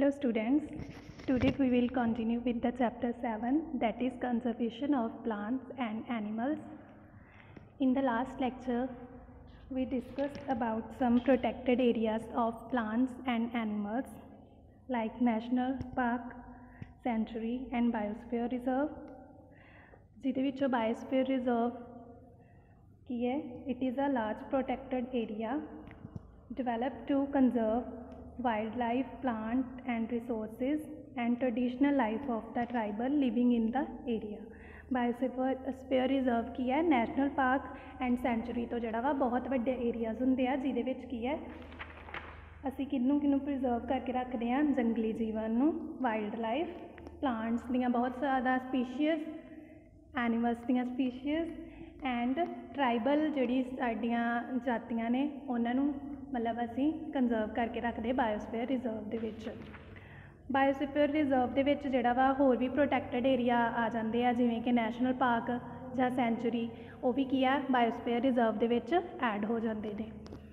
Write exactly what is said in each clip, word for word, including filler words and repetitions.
Hello students, today we will continue with the chapter seven, that is conservation of plants and animals. In the last lecture, we discussed about some protected areas of plants and animals like National Park, Sanctuary and Biosphere Reserve. ਜਿਹਦੇ ਵਿੱਚੋਂ Biosphere Reserve ਕੀ ਹੈ? It is a large protected area developed to conserve wildlife, plant and resources and traditional life of the tribal living in the area. Biosphere Reserve ਕੀ ਹੈ? National Park and Sanctuary ਤੋਂ ਜਿਹੜਾ ਵਾ ਬਹੁਤ ਵੱਡੇ areas ਹੁੰਦੇ ਆ ਜਿਹਦੇ ਵਿੱਚ ਕੀ ਹੈ ਅਸੀਂ ਕਿਹਨੂੰ ਕਿਹਨੂੰ ਪ੍ਰੀਜ਼ਰਵ ਕਰਕੇ ਰੱਖਦੇ ਹਾਂ? ਜੰਗਲੀ ਜੀਵਨ ਨੂੰ, ਵਾਈਲਡ ਲਾਈਫ, ਪਲਾਂਟਸ ਦੀਆਂ ਬਹੁਤ ਜ਼ਿਆਦਾ ਸਪੀਸ਼ੀਜ਼, ਐਨੀਮਲਸ ਦੀਆਂ ਸਪੀਸ਼ੀਜ਼ ਐਂਡ ਟਰਾਈਬਲ ਜਿਹੜੀ ਸਾਡੀਆਂ ਜਾਤੀਆਂ ਨੇ ਉਹਨਾਂ ਨੂੰ ਮਤਲਬ ਅਸੀਂ ਕੰਜ਼ਰਵ ਕਰਕੇ ਰੱਖਦੇ ਬਾਇਓਸਫੀਅਰ ਰਿਜ਼ਰਵ ਦੇ ਵਿੱਚ। ਬਾਇਓਸਫੀਅਰ ਰਿਜ਼ਰਵ ਦੇ ਵਿੱਚ ਜਿਹੜਾ ਵਾ ਹੋਰ ਵੀ ਪ੍ਰੋਟੈਕਟਡ ਏਰੀਆ ਆ ਜਾਂਦੇ ਆ ਜਿਵੇਂ ਕਿ ਨੈਸ਼ਨਲ ਪਾਰਕ ਜਾਂ ਸੈਂਚੁਰੀ, ਉਹ ਵੀ ਕੀ ਆ ਬਾਇਓਸਫੀਅਰ ਰਿਜ਼ਰਵ ਦੇ ਵਿੱਚ ਐਡ ਹੋ ਜਾਂਦੇ ਨੇ।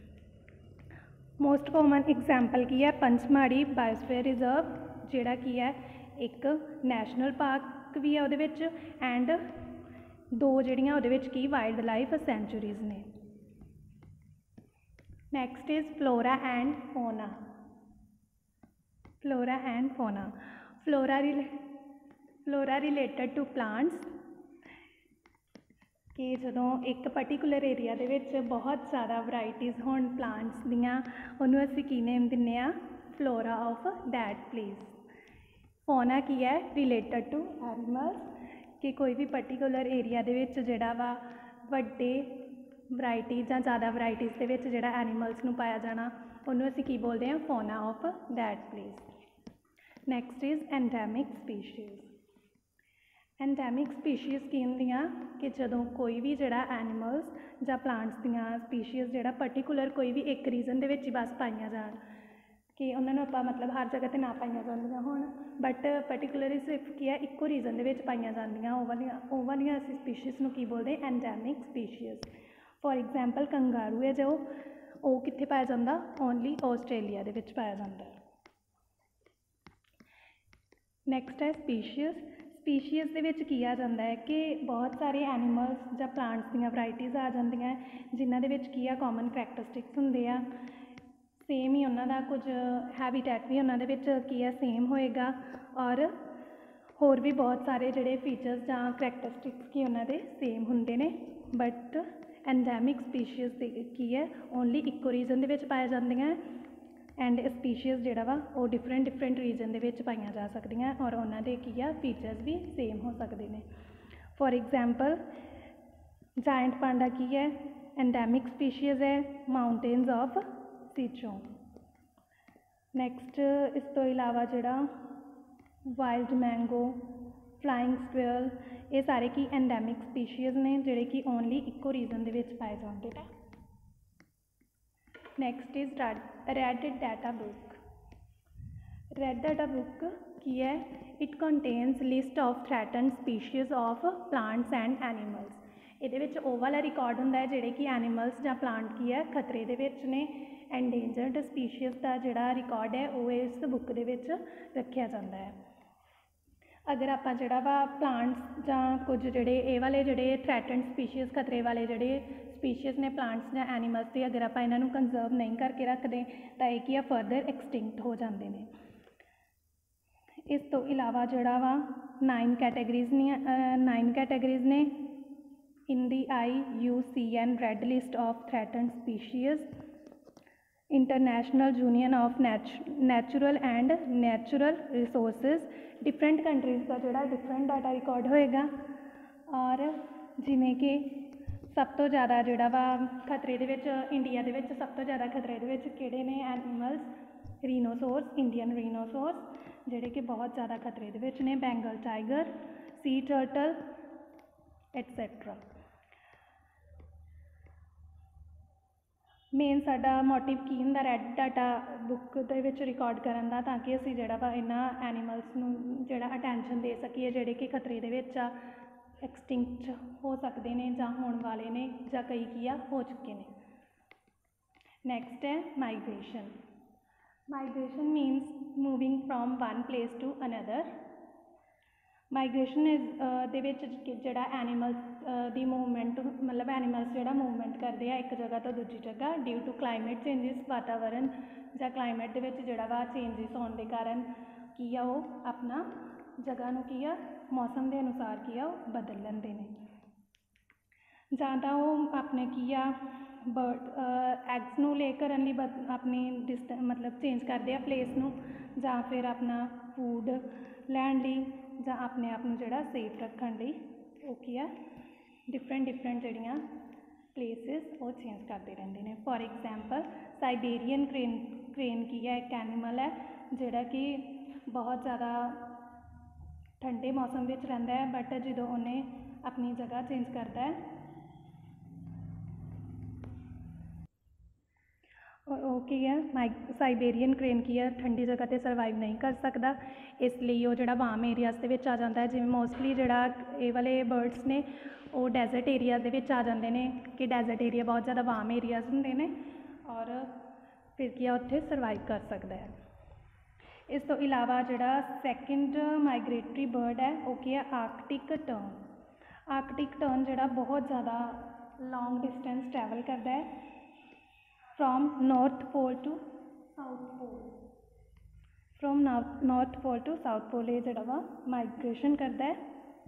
ਮੋਸਟ ਕਾਮਨ ਐਗਜ਼ਾਮਪਲ ਕੀ ਹੈ? ਪੰਚਮਾੜੀ ਬਾਇਓਸਫੀਅਰ ਰਿਜ਼ਰਵ ਜਿਹੜਾ ਕੀ ਹੈ ਇੱਕ ਨੈਸ਼ਨਲ ਪਾਰਕ ਵੀ ਹੈ ਉਹਦੇ ਵਿੱਚ ਐਂਡ ਦੋ ਜਿਹੜੀਆਂ ਉਹਦੇ ਵਿੱਚ ਕੀ ਵਾਈਲਡ ਲਾਈਫ ਸੈਂਚੁਰੀਜ਼ ਨੇ। Next is flora and fauna. Flora and fauna flora rela flora related to plants ਕਿ ਜਦੋਂ ਇੱਕ ਪਰਟੀਕੂਲਰ ਏਰੀਆ ਦੇ ਵਿੱਚ ਬਹੁਤ ਜ਼ਿਆਦਾ ਵਰਾਇਟੀਜ਼ ਹੋਣ ਪਲਾਂਟਸ ਦੀਆਂ, ਉਹਨੂੰ ਅਸੀਂ ਕੀ ਨੇਮ ਦਿੰਦੇ ਹਾਂ? Flora of that place. Fauna ਕੀ ਹੈ? ਰਿਲੇਟਡ ਟੂ ਐਨੀਮਲਸ ਕਿ ਕੋਈ ਵੀ ਪਰਟੀਕੂਲਰ ਏਰੀਆ ਦੇ ਵਿੱਚ ਜਿਹੜਾ ਵਾ ਵੱਡੇ ਵਰਾਇਟੀ ਜਾਂ ਜ਼ਿਆਦਾ ਵਰਾਇਟੀਜ਼ ਦੇ ਵਿੱਚ ਜਿਹੜਾ ਐਨੀਮਲਸ ਨੂੰ ਪਾਇਆ ਜਾਣਾ, ਉਹਨੂੰ ਅਸੀਂ ਕੀ ਬੋਲਦੇ ਹਾਂ? Fauna of that place. Next is endemic species. Endemic species ਕੀ ਹੁੰਦੀਆਂ ਕਿ ਜਦੋਂ ਕੋਈ ਵੀ ਜਿਹੜਾ ਐਨੀਮਲਸ ਜਾਂ ਪਲਾਂਟਸ ਦੀਆਂ ਸਪੀਸ਼ੀਜ਼ ਜਿਹੜਾ ਪਰਟੀਕੂਲਰ ਕੋਈ ਵੀ ਇੱਕ ਰੀਜ਼ਨ ਦੇ ਵਿੱਚ ਹੀ ਬਸ ਪਾਈਆਂ ਜਾਣ ਕਿ ਉਹਨਾਂ ਨੂੰ ਆਪਾਂ ਮਤਲਬ ਹਰ ਜਗ੍ਹਾ 'ਤੇ ਨਾ ਪਾਈਆਂ ਜਾਂਦੀਆਂ ਹੋਣ, ਬਟ ਪਰਟੀਕੂਲਰਲੀ ਸਿਰਫ ਕੀ ਹੈ ਇੱਕੋ ਰੀਜ਼ਨ ਦੇ ਵਿੱਚ ਪਾਈਆਂ ਜਾਂਦੀਆਂ, ਉਹ ਵਾਲੀਆਂ ਉਹ ਵਾਲੀਆਂ ਅਸੀਂ ਸਪੀਸ਼ੀਜ਼ ਨੂੰ ਕੀ ਬੋਲਦੇ? Endemic species. For example kangaroo ਹੈ ਜੋ ਉਹ ਕਿੱਥੇ ਪਾਇਆ ਜਾਂਦਾ? ਓਨਲੀ ਆਸਟ੍ਰੇਲੀਆ ਦੇ ਵਿੱਚ ਪਾਇਆ ਜਾਂਦਾ। ਨੈਕਸਟ ਹੈ ਸਪੀਸ਼ੀਜ਼। ਸਪੀਸ਼ੀਜ਼ ਦੇ ਵਿੱਚ ਕੀ ਆ ਜਾਂਦਾ ਹੈ ਕਿ ਬਹੁਤ ਸਾਰੇ ਐਨੀਮਲਸ ਜਾਂ ਪਲਾਂਟਸ ਦੀਆਂ ਵਰਾਇਟੀਜ਼ ਆ ਜਾਂਦੀਆਂ ਜਿਨ੍ਹਾਂ ਦੇ ਵਿੱਚ ਕੀ ਆ ਕਾਮਨ ਕਰੈਕਟਰਿਸਟਿਕਸ ਹੁੰਦੇ ਆ, ਸੇਮ ਹੀ ਉਹਨਾਂ ਦਾ ਕੁਝ ਹੈਬੀਟੈਟ ਵੀ ਉਹਨਾਂ ਦੇ ਵਿੱਚ ਕੀ ਆ ਸੇਮ ਹੋਏਗਾ, ਔਰ ਹੋਰ ਵੀ ਬਹੁਤ ਸਾਰੇ ਜਿਹੜੇ ਫੀਚਰਸ ਜਾਂ ਕਰੈਕਟਰਿਸਟਿਕਸ ਕੀ ਉਹਨਾਂ ਦੇ ਸੇਮ ਹੁੰਦੇ ਨੇ। ਬਟ ਐਂਡੈਮਿਕ ਸਪੀਸ਼ੀਜ਼ ਦੇ ਕੀ ਹੈ ਓਨਲੀ ਇੱਕੋ ਰੀਜਨ ਦੇ ਵਿੱਚ ਪਾਇਆ ਜਾਂਦੀਆਂ ਐਂਡ ਸਪੀਸ਼ੀਜ਼ ਜਿਹੜਾ ਵਾ ਉਹ ਡਿਫਰੈਂਟ ਡਿਫਰੈਂਟ ਰੀਜਨ ਦੇ ਵਿੱਚ ਪਾਈਆਂ ਜਾ ਸਕਦੀਆਂ ਔਰ ਉਹਨਾਂ ਦੇ ਕੀ ਆ ਫੀਚਰਸ ਵੀ ਸੇਮ ਹੋ ਸਕਦੇ ਨੇ। ਫੋਰ ਐਗਜ਼ਾਮਪਲ ਜਾਇੰਟ ਪਾਂਡਾ ਕੀ ਹੈ? ਐਂਡੈਮਿਕ ਸਪੀਸ਼ੀਜ਼ ਹੈ ਮਾਊਂਟੇਨਸ ਆਫ ਸਿਚੋਂਗ। ਨੈਕਸਟ ਇਸ ਤੋਂ ਇਲਾਵਾ ਜਿਹੜਾ ਵਾਈਲਡ ਮੈਂਗੋ, ਫਲਾਇੰਗ ਸਕੁਇਰਲ, ਇਹ ਸਾਰੇ ਕੀ ਐਂਡੈਮਿਕ ਸਪੀਸ਼ੀਜ਼ ਨੇ ਜਿਹੜੇ ਕਿ ਓਨਲੀ ਇੱਕੋ ਰੀਜ਼ਨ ਦੇ ਵਿੱਚ ਪਾਏ ਜਾਂਦੇ ਨੇ। Next is red data book. Red data book ਕੀ ਹੈ? It contains list of threatened species of plants and animals. ਇਹਦੇ ਵਿੱਚ ਉਹ ਵਾਲਾ ਰਿਕਾਰਡ ਹੁੰਦਾ ਹੈ ਜਿਹੜੇ ਕਿ ਐਨੀਮਲਸ ਜਾਂ ਪਲਾਂਟ ਕੀ ਹੈ ਖਤਰੇ ਦੇ ਵਿੱਚ ਨੇ। ਐਂਡੇਂਜਰਡ ਸਪੀਸ਼ੀਜ਼ ਦਾ ਜਿਹੜਾ ਰਿਕਾਰਡ ਹੈ ਉਹ ਇਸ ਬੁੱਕ ਦੇ ਵਿੱਚ ਰੱਖਿਆ ਜਾਂਦਾ ਹੈ। ਅਗਰ ਆਪਾਂ ਜਿਹੜਾ ਵਾ ਪਲਾਂਟਸ ਜਾਂ ਕੁਝ ਜਿਹੜੇ ਇਹ ਵਾਲੇ ਜਿਹੜੇ ਥ੍ਰੈਟਨਡ ਸਪੀਸ਼ੀਜ਼ ਖਤਰੇ ਵਾਲੇ ਜਿਹੜੇ ਸਪੀਸ਼ੀਜ਼ ਨੇ ਪਲਾਂਟਸ ਜਾਂ ਐਨੀਮਲਸ ਦੇ, ਅਗਰ ਆਪਾਂ ਇਹਨਾਂ ਨੂੰ ਕੰਜ਼ਰਵ ਨਹੀਂ ਕਰਕੇ ਰੱਖਦੇ ਤਾਂ ਇਹ ਕੀ ਆ ਫਰਦਰ ਐਕਸਟਿੰਕਟ ਹੋ ਜਾਂਦੇ ਨੇ। ਇਸ ਤੋਂ ਇਲਾਵਾ ਜਿਹੜਾ ਵਾ ਨਾਈਨ ਕੈਟਾਗਰੀਜ਼ ਨੇ ਨਾਈਨ ਕੈਟਾਗਰੀਜ਼ ਨੇ in the I U C N red list of threatened species, international union of nat natural and natural resources. Different countries ਦਾ ਜਿਹੜਾ ਡਿਫਰੈਂਟ ਡਾਟਾ ਰਿਕਾਰਡ ਹੋਏਗਾ ਔਰ ਜਿਵੇਂ ਕਿ ਸਭ ਤੋਂ ਜ਼ਿਆਦਾ ਜਿਹੜਾ ਵਾ ਖਤਰੇ ਦੇ ਵਿੱਚ ਇੰਡੀਆ ਦੇ ਵਿੱਚ ਸਭ ਤੋਂ ਜ਼ਿਆਦਾ ਖਤਰੇ ਦੇ ਵਿੱਚ ਕਿਹੜੇ ਨੇ ਐਨੀਮਲਸ? ਰੀਨੋਸੋਰਸ, ਇੰਡੀਅਨ ਰੀਨੋਸੋਰਸ ਜਿਹੜੇ ਕਿ ਬਹੁਤ ਜ਼ਿਆਦਾ ਖਤਰੇ ਦੇ ਵਿੱਚ ਨੇ, Bengal tiger, sea turtle etcetera. Main ਸਾਡਾ ਮੋਟਿਵ ਕੀ ਹੁੰਦਾ ਰੈੱਡ ਡਾਟਾ ਬੁੱਕ ਦੇ ਵਿੱਚ ਰਿਕਾਰਡ ਕਰਨ ਦਾ, ਤਾਂ ਕਿ ਅਸੀਂ ਜਿਹੜਾ ਵਾ ਇਹਨਾਂ ਐਨੀਮਲਸ ਨੂੰ ਜਿਹੜਾ ਅਟੈਂਸ਼ਨ ਦੇ ਸਕੀਏ ਜਿਹੜੇ ਕਿ ਖਤਰੇ ਦੇ ਵਿੱਚ ਆ, ਐਕਸਟਿੰਕਟ ਹੋ ਸਕਦੇ ਨੇ ਜਾਂ ਹੋਣ ਵਾਲੇ ਨੇ ਜਾਂ ਕਈ ਕੀ ਆ ਹੋ ਚੁੱਕੇ ਨੇ। ਨੈਕਸਟ ਹੈ migration. Migration means moving from one place to another. Migration is ਦੇ ਵਿੱਚ ਜਿਹੜਾ ਐਨੀਮਲਸ ਦੀ ਮੂਵਮੈਂਟ ਮਤਲਬ ਐਨੀਮਲਸ ਜਿਹੜਾ ਮੂਵਮੈਂਟ ਕਰਦੇ ਆ ਇੱਕ ਜਗ੍ਹਾ ਤੋਂ ਦੂਜੀ ਜਗ੍ਹਾ ਡਿਊ ਟੂ ਕਲਾਈਮੇਟ ਚੇਂਜਿਸ ਵਾਤਾਵਰਨ ਜਾਂ ਕਲਾਈਮੇਟ ਦੇ ਵਿੱਚ ਜਿਹੜਾ ਵਾ ਚੇਂਜਿਸ ਹੋਣ ਦੇ ਕਾਰਨ ਕੀ ਆ ਉਹ ਆਪਣਾ ਜਗ੍ਹਾ ਨੂੰ ਕੀ ਆ ਮੌਸਮ ਦੇ ਅਨੁਸਾਰ ਕੀ ਆ ਉਹ ਬਦਲ ਲੈਂਦੇ ਨੇ ਜਾਂ ਤਾਂ ਉਹ ਆਪਣੇ ਕੀ ਆ ਬਰਡ ਐਗਸ ਨੂੰ ਲੈ ਕਰਨ ਲਈ ਬਦ ਆਪਣੀ ਡਿਸਟ ਮਤਲਬ ਚੇਂਜ ਕਰਦੇ ਆ ਪਲੇਸ ਨੂੰ ਜਾਂ ਫਿਰ ਆਪਣਾ ਫੂਡ ਲੈਣ ਲਈ ਜਾਂ ਆਪਣੇ ਆਪ ਨੂੰ ਜਿਹੜਾ ਸੇਫ ਰੱਖਣ ਲਈ ਉਹ ਕੀ ਆ ਡਿਫਰੈਂਟ ਡਿਫਰੈਂਟ ਜਿਹੜੀਆਂ ਪਲੇਸਿਸ ਉਹ ਚੇਂਜ ਕਰਦੇ ਰਹਿੰਦੇ ਨੇ for example Siberian crane crane ਕੀ ਹੈ ਇੱਕ ਐਨੀਮਲ ਹੈ ਜਿਹੜਾ ਕਿ ਬਹੁਤ ਜ਼ਿਆਦਾ ਠੰਡੇ ਮੌਸਮ ਵਿੱਚ ਰਹਿੰਦਾ ਹੈ ਬਟ ਜਦੋਂ ਉਹਨੇ ਆਪਣੀ ਜਗ੍ਹਾ ਚੇਂਜ ਕਰਦਾ ਹੈ ਉਹ ਕੀ ਹੈ ਮਾਈ ਸਾਈਬੇਰੀਅਨ ਕ੍ਰੇਨ ਕੀ ਹੈ ਠੰਡੀ ਜਗ੍ਹਾ 'ਤੇ ਸਰਵਾਈਵ ਨਹੀਂ ਕਰ ਸਕਦਾ ਇਸ ਲਈ ਉਹ ਜਿਹੜਾ ਵਾਰਮ ਏਰੀਆਜ਼ ਦੇ ਵਿੱਚ ਆ ਜਾਂਦਾ ਹੈ ਜਿਵੇਂ ਮੋਸਟਲੀ ਜਿਹੜਾ ਇਹ ਵਾਲੇ ਬਰਡਸ ਨੇ ਉਹ ਡੈਜ਼ਰਟ ਏਰੀਆ ਦੇ ਵਿੱਚ ਆ ਜਾਂਦੇ ਨੇ ਕਿ ਡੈਜ਼ਰਟ ਏਰੀਆ ਬਹੁਤ ਜ਼ਿਆਦਾ ਵਾਰਮ ਏਰੀਆਜ਼ ਹੁੰਦੇ ਨੇ ਔਰ ਫਿਰ ਕੀ ਆ ਉੱਥੇ ਸਰਵਾਈਵ ਕਰ ਸਕਦਾ ਹੈ ਇਸ ਤੋਂ ਇਲਾਵਾ ਜਿਹੜਾ ਸੈਕਿੰਡ ਮਾਈਗ੍ਰੇਟਰੀ ਬਰਡ ਹੈ ਉਹ ਕੀ ਹੈ ਆਰਕਟਿਕ ਟਰਨ ਆਰਕਟਿਕ ਟਰਨ ਜਿਹੜਾ ਬਹੁਤ ਜ਼ਿਆਦਾ ਲੌਂਗ ਡਿਸਟੈਂਸ ਟਰੈਵਲ ਕਰਦਾ ਹੈ from north pole to south pole from north pole to south pole ਇਹ ਜਿਹੜਾ ਵਾ ਮਾਈਗ੍ਰੇਸ਼ਨ ਕਰਦਾ ਹੈ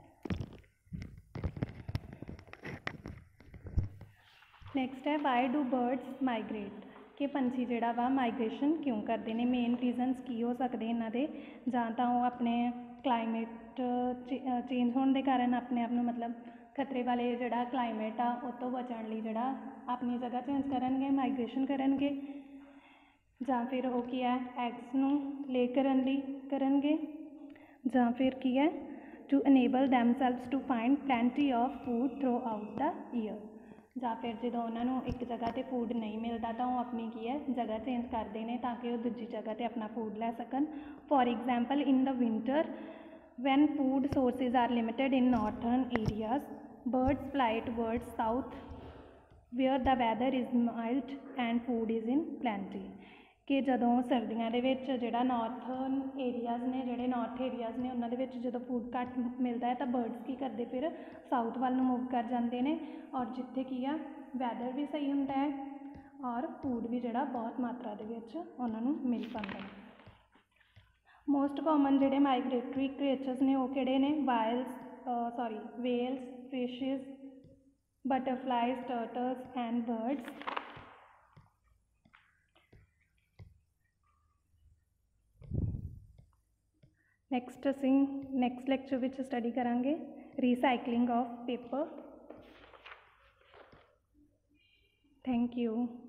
ਨੈਕਸਟ ਹੈ ਵਾਈ ਡੂ ਬਰਡਸ ਮਾਈਗ੍ਰੇਟ ਕਿ ਪੰਛੀ ਜਿਹੜਾ ਵਾ ਮਾਈਗ੍ਰੇਸ਼ਨ ਕਿਉਂ ਕਰਦੇ ਨੇ ਮੇਨ ਰੀਜ਼ਨਸ ਕੀ ਹੋ ਸਕਦੇ ਇਹਨਾਂ ਦੇ ਜਾਂ ਤਾਂ ਉਹ ਆਪਣੇ ਕਲਾਈਮੇਟ ਚੇਂਜ ਹੋਣ ਦੇ ਕਾਰਨ ਆਪਣੇ ਆਪ ਨੂੰ ਮਤਲਬ ਖਤਰੇ ਵਾਲੇ ਜਿਹੜਾ ਕਲਾਈਮੇਟ ਆ ਉਹ ਤੋਂ ਬਚਣ ਲਈ ਜਿਹੜਾ ਆਪਣੀ ਜਗ੍ਹਾ ਚੇਂਜ ਕਰਨਗੇ ਮਾਈਗ੍ਰੇਸ਼ਨ ਕਰਨਗੇ ਜਾਂ ਫਿਰ ਉਹ ਕੀ ਹੈ ਐਗਸ ਨੂੰ ਲੈ ਕਰਨ ਲਈ ਕਰਨਗੇ ਜਾਂ ਫਿਰ ਕੀ ਹੈ to enable themselves to find plenty of food throughout the year ਜਾਂ ਫਿਰ ਜਦੋਂ ਉਹਨਾਂ ਨੂੰ ਇੱਕ ਜਗ੍ਹਾ 'ਤੇ ਫੂਡ ਨਹੀਂ ਮਿਲਦਾ ਤਾਂ ਉਹ ਆਪਣੀ ਕੀ ਹੈ ਜਗ੍ਹਾ ਚੇਂਜ ਕਰਦੇ ਨੇ ਤਾਂ ਕਿ ਉਹ ਦੂਜੀ ਜਗ੍ਹਾ 'ਤੇ ਆਪਣਾ ਫੂਡ ਲੈ ਸਕਣ for example in the winter when food sources are limited in northern areas birds fly towards south where the weather is mild and food is in plenty ਕਿ ਜਦੋਂ ਸਰਦੀਆਂ ਦੇ ਵਿੱਚ ਜਿਹੜਾ ਨਾਰਥਰਨ ਏਰੀਆਜ਼ ਨੇ ਜਿਹੜੇ ਨਾਰਥ ਏਰੀਆਜ਼ ਨੇ ਉਹਨਾਂ ਦੇ ਵਿੱਚ ਜਦੋਂ ਫੂਡ ਘੱਟ ਮਿਲਦਾ ਹੈ ਤਾਂ ਬਰਡਸ ਕੀ ਕਰਦੇ ਫਿਰ ਸਾਊਥ ਵੱਲ ਨੂੰ ਮੂਵ ਕਰ ਜਾਂਦੇ ਨੇ ਔਰ ਜਿੱਥੇ ਕੀ ਆ ਵੈਦਰ ਵੀ ਸਹੀ ਹੁੰਦਾ ਹੈ ਔਰ ਫੂਡ ਵੀ ਜਿਹੜਾ ਬਹੁਤ ਮਾਤਰਾ ਦੇ ਵਿੱਚ ਉਹਨਾਂ ਨੂੰ ਮਿਲ ਪਾਉਂਦਾ ਹੈ ਮੋਸਟ ਕਾਮਨ ਜਿਹੜੇ ਮਾਈਗ੍ਰੇਟਰੀ ਕ੍ਰੀਏਚਰਸ ਨੇ ਉਹ ਕਿਹੜੇ ਨੇ whales sorry whales fishes butterflies turtles and birds next ਅਸੀਂ ਨੈਕਸਟ ਲੈਕਚਰ ਵਿੱਚ ਸਟੱਡੀ ਕਰਾਂਗੇ recycling of paper thank you